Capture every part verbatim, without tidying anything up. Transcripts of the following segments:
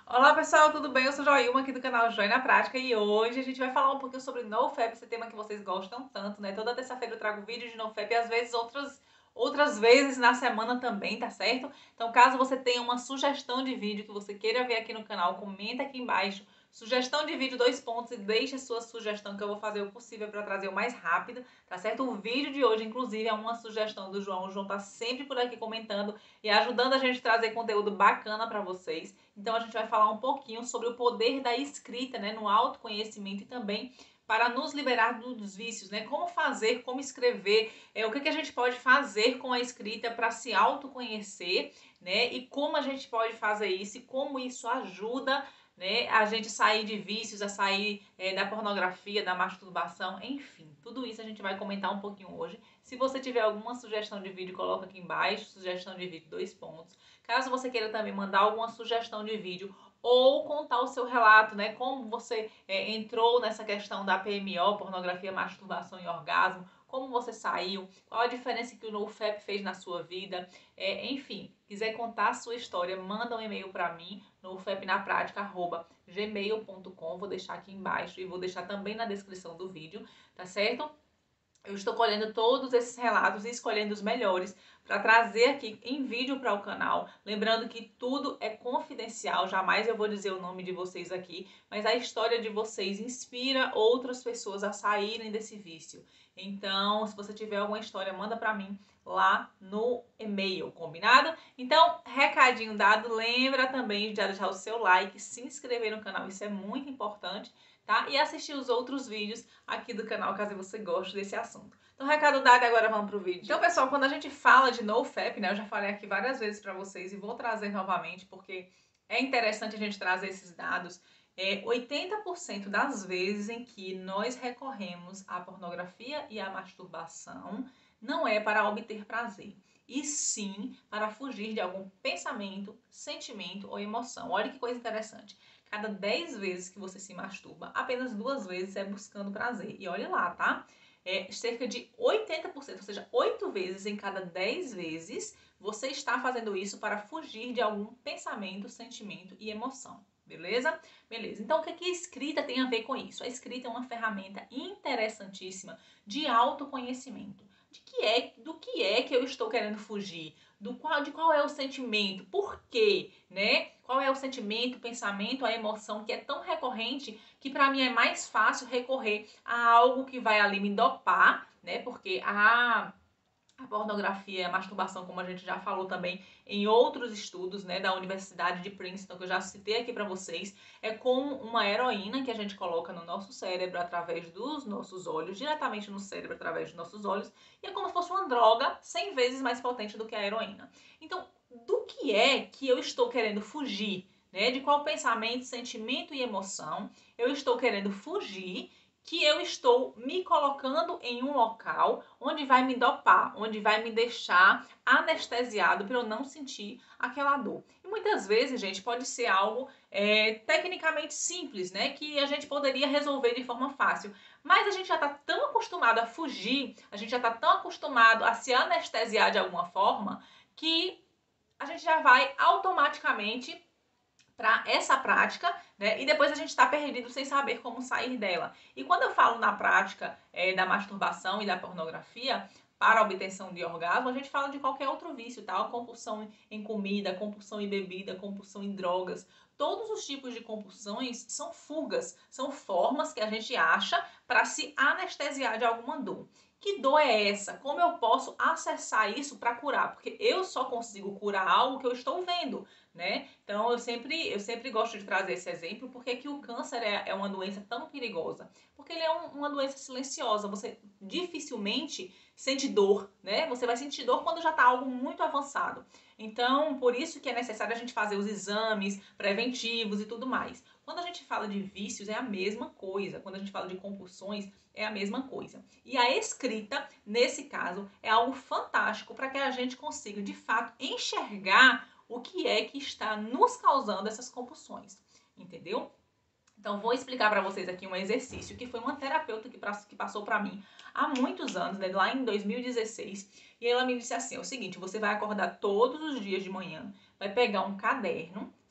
Olá pessoal, tudo bem? Eu sou Joilma aqui do canal Joy na Prática e hoje a gente vai falar um pouquinho sobre NoFap, esse tema que vocês gostam tanto, né? Toda terça-feira eu trago vídeo de NoFap e às vezes outras, outras vezes na semana também, tá certo? Então caso você tenha uma sugestão de vídeo que você queira ver aqui no canal, comenta aqui embaixo. Sugestão de vídeo, dois pontos, e deixe a sua sugestão que eu vou fazer o possível para trazer o mais rápido, tá certo? O vídeo de hoje, inclusive, é uma sugestão do João. O João tá sempre por aqui comentando e ajudando a gente a trazer conteúdo bacana para vocês. Então a gente vai falar um pouquinho sobre o poder da escrita, né, no autoconhecimento e também para nos liberar dos vícios, né? Como fazer, como escrever, é, o que, que a gente pode fazer com a escrita para se autoconhecer, né? E como a gente pode fazer isso e como isso ajuda, né, a gente sair de vícios, a sair é, da pornografia, da masturbação, enfim, tudo isso a gente vai comentar um pouquinho hoje. Se você tiver alguma sugestão de vídeo, coloca aqui embaixo, sugestão de vídeo, dois pontos. Caso você queira também mandar alguma sugestão de vídeo ou contar o seu relato, né, como você é, entrou nessa questão da P M O, pornografia, masturbação e orgasmo, como você saiu, qual a diferença que o NoFap fez na sua vida, é, enfim, quiser contar a sua história, manda um e-mail para mim, nofapnaprática arroba gmail ponto com, vou deixar aqui embaixo e vou deixar também na descrição do vídeo, tá certo? Eu estou colhendo todos esses relatos e escolhendo os melhores para trazer aqui em vídeo para o canal. Lembrando que tudo é confidencial, jamais eu vou dizer o nome de vocês aqui, mas a história de vocês inspira outras pessoas a saírem desse vício. Então, se você tiver alguma história, manda para mim lá no e-mail, combinado? Então, recadinho dado, lembra também de deixar o seu like, se inscrever no canal, isso é muito importante, tá? E assistir os outros vídeos aqui do canal, caso você goste desse assunto. Então, recado dado, agora vamos pro vídeo. Então, pessoal, quando a gente fala de NoFap, né, eu já falei aqui várias vezes para vocês e vou trazer novamente, porque é interessante a gente trazer esses dados. É, oitenta por cento das vezes em que nós recorremos à pornografia e à masturbação não é para obter prazer, e sim para fugir de algum pensamento, sentimento ou emoção. Olha que coisa interessante. Cada dez vezes que você se masturba, apenas duas vezes é buscando prazer. E olha lá, tá? É cerca de oitenta por cento, ou seja, oito vezes em cada dez vezes, você está fazendo isso para fugir de algum pensamento, sentimento e emoção. Beleza? Beleza. Então, o que, é que a escrita tem a ver com isso? A escrita é uma ferramenta interessantíssima de autoconhecimento. De que é, do que é que eu estou querendo fugir? Do qual, de qual é o sentimento? Por quê? Né? Qual é o sentimento, o pensamento, a emoção que é tão recorrente que para mim é mais fácil recorrer a algo que vai ali me dopar, né? Porque a A pornografia e a masturbação, como a gente já falou também em outros estudos, né, da Universidade de Princeton, que eu já citei aqui para vocês, é como uma heroína que a gente coloca no nosso cérebro através dos nossos olhos, diretamente no cérebro através dos nossos olhos, e é como se fosse uma droga cem vezes mais potente do que a heroína. Então, do que é que eu estou querendo fugir? Né? De qual pensamento, sentimento e emoção eu estou querendo fugir, que eu estou me colocando em um local onde vai me dopar, onde vai me deixar anestesiado para eu não sentir aquela dor. E muitas vezes, gente, pode ser algo é, tecnicamente simples, né? Que a gente poderia resolver de forma fácil. Mas a gente já está tão acostumado a fugir, a gente já está tão acostumado a se anestesiar de alguma forma, que a gente já vai automaticamente para essa prática, né? E depois a gente está perdido sem saber como sair dela. E quando eu falo na prática é, da masturbação e da pornografia, para a obtenção de orgasmo, a gente fala de qualquer outro vício, tá? A compulsão em comida, compulsão em bebida, compulsão em drogas. Todos os tipos de compulsões são fugas, são formas que a gente acha para se anestesiar de alguma dor. Que dor é essa? Como eu posso acessar isso para curar? Porque eu só consigo curar algo que eu estou vendo, né? Então eu sempre, eu sempre gosto de trazer esse exemplo, porque que o câncer é, é uma doença tão perigosa? Porque ele é um, uma doença silenciosa, você dificilmente sente dor, né? Você vai sentir dor quando já está algo muito avançado. Então, por isso que é necessário a gente fazer os exames preventivos e tudo mais. Quando a gente fala de vícios, é a mesma coisa. Quando a gente fala de compulsões, é a mesma coisa. E a escrita, nesse caso, é algo fantástico para que a gente consiga, de fato, enxergar o que é que está nos causando essas compulsões, entendeu? Então, vou explicar para vocês aqui um exercício que foi uma terapeuta que, que passou para mim há muitos anos, né, lá em dois mil e dezesseis, e ela me disse assim, é o seguinte, você vai acordar todos os dias de manhã, vai pegar um caderno,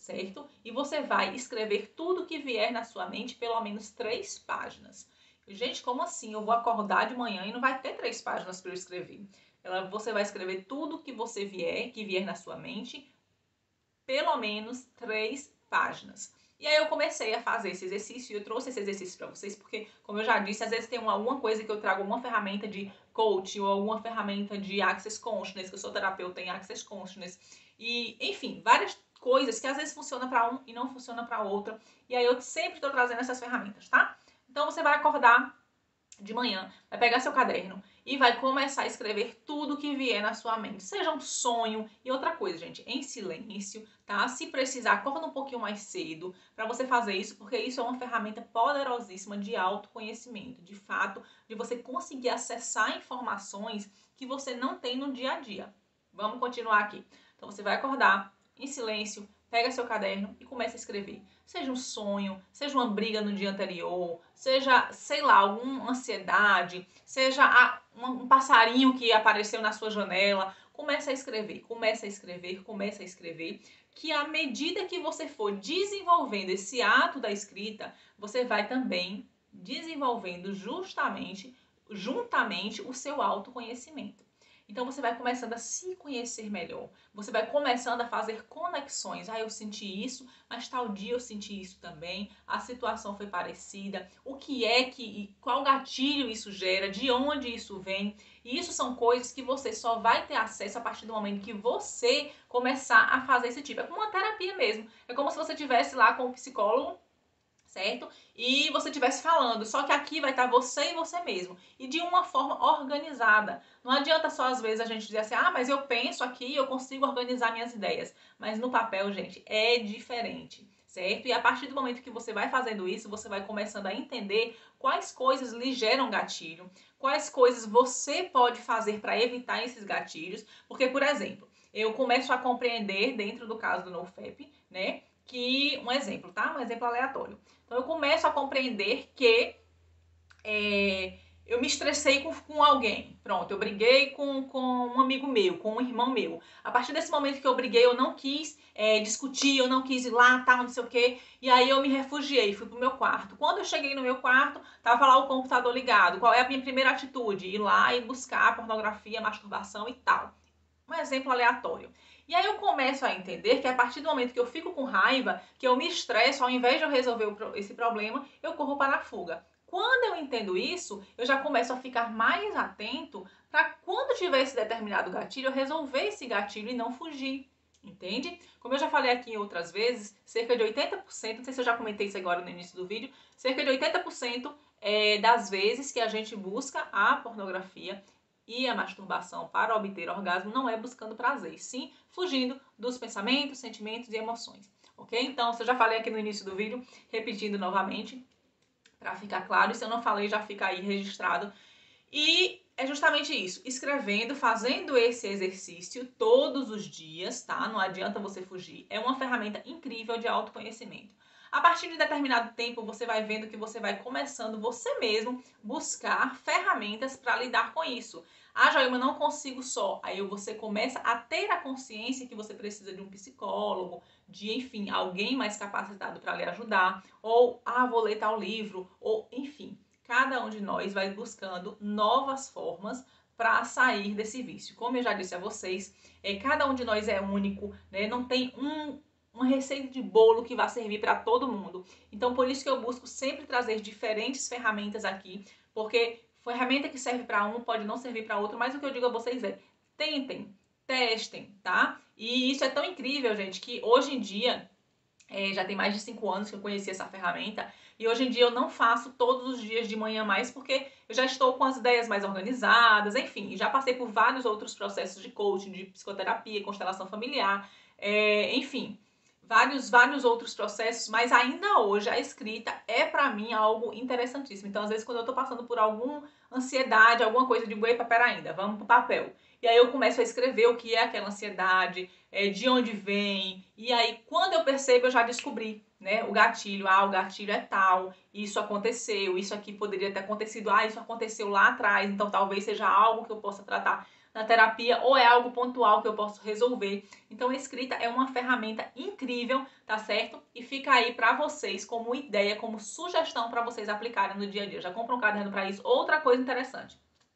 certo? E você vai escrever tudo que vier na sua mente, pelo menos três páginas. Gente, como assim? Eu vou acordar de manhã e não vai ter três páginas para eu escrever. Ela, você vai escrever tudo que você vier, que vier na sua mente, pelo menos três páginas. E aí eu comecei a fazer esse exercício, e eu trouxe esse exercício para vocês, porque, como eu já disse, às vezes tem uma, alguma coisa que eu trago, uma ferramenta de coaching, ou alguma ferramenta de Access Consciousness, que eu sou terapeuta em Access Consciousness, e, enfim, várias coisas que às vezes funciona para um e não funciona para outro, e aí eu sempre estou trazendo essas ferramentas, tá? Então você vai acordar de manhã, vai pegar seu caderno e vai começar a escrever tudo que vier na sua mente. Seja um sonho e outra coisa, gente, em silêncio, tá? Se precisar, acorda um pouquinho mais cedo para você fazer isso, porque isso é uma ferramenta poderosíssima de autoconhecimento, de fato, de você conseguir acessar informações que você não tem no dia a dia. Vamos continuar aqui. Então você vai acordar em silêncio, pega seu caderno e começa a escrever. Seja um sonho, seja uma briga no dia anterior, seja, sei lá, alguma ansiedade, seja a, um, um passarinho que apareceu na sua janela. Começa a escrever, começa a escrever, começa a escrever, que à medida que você for desenvolvendo esse ato da escrita, você vai também desenvolvendo justamente, juntamente, o seu autoconhecimento. Então você vai começando a se conhecer melhor, você vai começando a fazer conexões. Ah, eu senti isso, mas tal dia eu senti isso também, a situação foi parecida, o que é que, qual gatilho isso gera, de onde isso vem. E isso são coisas que você só vai ter acesso a partir do momento que você começar a fazer esse tipo. É como uma terapia mesmo, é como se você estivesse lá com o psicólogo, certo? E você estivesse falando, só que aqui vai estar você e você mesmo, e de uma forma organizada. Não adianta só às vezes a gente dizer assim, ah, mas eu penso aqui, eu consigo organizar minhas ideias. Mas no papel, gente, é diferente, certo? E a partir do momento que você vai fazendo isso, você vai começando a entender quais coisas lhe geram gatilho, quais coisas você pode fazer para evitar esses gatilhos. Porque, por exemplo, eu começo a compreender, dentro do caso do NoFap, né, que, um exemplo, tá? Um exemplo aleatório. Então eu começo a compreender que é, eu me estressei com, com alguém. Pronto, eu briguei com, com um amigo meu, com um irmão meu. A partir desse momento que eu briguei, eu não quis é, discutir, eu não quis ir lá, tal, não sei o quê. E aí eu me refugiei, fui pro meu quarto. Quando eu cheguei no meu quarto, tava lá o computador ligado. Qual é a minha primeira atitude? Ir lá e buscar pornografia, masturbação e tal. Um exemplo aleatório. E aí eu começo a entender que a partir do momento que eu fico com raiva, que eu me estresso, ao invés de eu resolver esse problema, eu corro para a fuga. Quando eu entendo isso, eu já começo a ficar mais atento para quando tiver esse determinado gatilho, eu resolver esse gatilho e não fugir. Entende? Como eu já falei aqui em outras vezes, cerca de oitenta por cento, não sei se eu já comentei isso agora no início do vídeo, cerca de oitenta por cento é, das vezes que a gente busca a pornografia e a masturbação para obter orgasmo não é buscando prazer, sim fugindo dos pensamentos, sentimentos e emoções, ok? Então, se eu já falei aqui no início do vídeo, repetindo novamente, para ficar claro, e se eu não falei, já fica aí registrado. E é justamente isso, escrevendo, fazendo esse exercício todos os dias, tá? Não adianta você fugir, é uma ferramenta incrível de autoconhecimento. A partir de determinado tempo, você vai vendo que você vai começando você mesmo buscar ferramentas para lidar com isso. Ah, Joelma, eu não consigo só. Aí você começa a ter a consciência que você precisa de um psicólogo, de, enfim, alguém mais capacitado para lhe ajudar. Ou, ah, vou ler tal livro. Ou, enfim, cada um de nós vai buscando novas formas para sair desse vício. Como eu já disse a vocês, é, cada um de nós é único, né? Não tem um... uma receita de bolo que vai servir para todo mundo. Então, por isso que eu busco sempre trazer diferentes ferramentas aqui, porque ferramenta que serve para um pode não servir para outro, mas o que eu digo a vocês é, tentem, testem, tá? E isso é tão incrível, gente, que hoje em dia, é, já tem mais de cinco anos que eu conheci essa ferramenta, e hoje em dia eu não faço todos os dias de manhã mais, porque eu já estou com as ideias mais organizadas, enfim, já passei por vários outros processos de coaching, de psicoterapia, constelação familiar, é, enfim, vários, vários outros processos, mas ainda hoje a escrita é para mim algo interessantíssimo. Então, às vezes, quando eu tô passando por alguma ansiedade, alguma coisa, eu digo, epa, pera ainda, vamos pro papel. E aí eu começo a escrever o que é aquela ansiedade, é, de onde vem, e aí quando eu percebo, eu já descobri, né, o gatilho. Ah, o gatilho é tal, isso aconteceu, isso aqui poderia ter acontecido, ah, isso aconteceu lá atrás, então talvez seja algo que eu possa tratar. na terapia ou é algo pontual que eu posso resolver. Então a escrita é uma ferramenta incrível, tá certo? E fica aí para vocês como ideia, como sugestão para vocês aplicarem no dia a dia. Já compra um caderno para isso. Outra coisa interessante.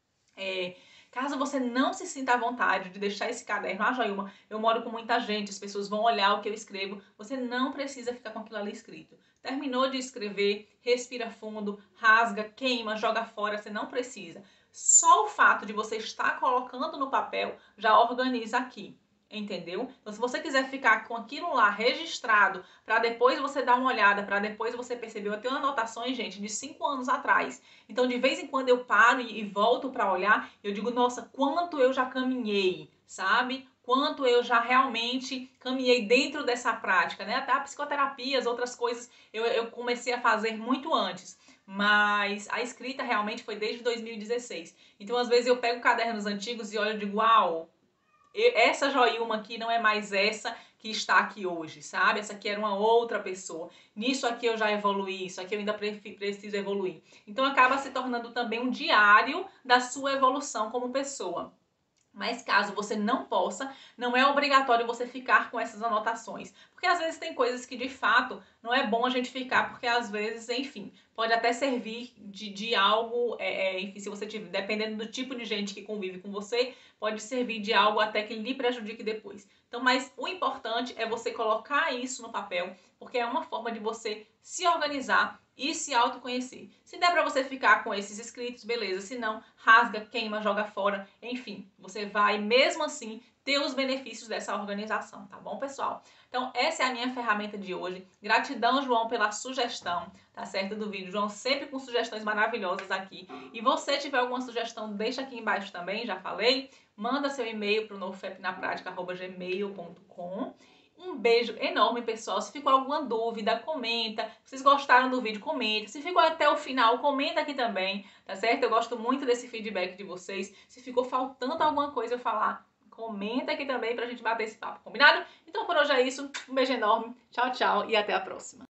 É, caso você não se sinta à vontade de deixar esse caderno, ah, Joilma, eu moro com muita gente, as pessoas vão olhar o que eu escrevo, você não precisa ficar com aquilo ali escrito. Terminou de escrever, respira fundo, rasga, queima, joga fora, você não precisa. Só o fato de você estar colocando no papel já organiza aqui. Entendeu? Então, se você quiser ficar com aquilo lá registrado, para depois você dar uma olhada, para depois você perceber, eu tenho anotações, gente, de cinco anos atrás. Então, de vez em quando eu paro e, e volto para olhar, eu digo, nossa, quanto eu já caminhei, sabe? Quanto eu já realmente caminhei dentro dessa prática, né? Até a psicoterapia, as outras coisas, eu, eu comecei a fazer muito antes. Mas a escrita realmente foi desde dois mil e dezesseis. Então, às vezes, eu pego cadernos antigos e olho e digo, uau, essa Joilma aqui não é mais essa que está aqui hoje, sabe? Essa aqui era uma outra pessoa. Nisso aqui eu já evoluí, isso aqui eu ainda preciso evoluir. Então acaba se tornando também um diário da sua evolução como pessoa. Mas caso você não possa, não é obrigatório você ficar com essas anotações. Porque às vezes tem coisas que de fato não é bom a gente ficar, porque às vezes, enfim, pode até servir de, de algo, é, é, enfim, se você tiver, dependendo do tipo de gente que convive com você, pode servir de algo até que lhe prejudique depois. Então, mas o importante é você colocar isso no papel, porque é uma forma de você se organizar e se autoconhecer. Se der para você ficar com esses escritos, beleza. Se não, rasga, queima, joga fora. Enfim, você vai mesmo assim ter os benefícios dessa organização, tá bom, pessoal? Então, essa é a minha ferramenta de hoje. Gratidão, João, pela sugestão, tá certo, do vídeo. João sempre com sugestões maravilhosas aqui. E você tiver alguma sugestão, deixa aqui embaixo também, já falei. Manda seu e-mail para o nofepnapratica arroba gmail ponto com. Um beijo enorme, pessoal. Se ficou alguma dúvida, comenta. Se vocês gostaram do vídeo, comenta. Se ficou até o final, comenta aqui também, tá certo? Eu gosto muito desse feedback de vocês. Se ficou faltando alguma coisa eu falar, comenta aqui também pra gente bater esse papo, combinado? Então por hoje é isso. Um beijo enorme. Tchau, tchau e até a próxima.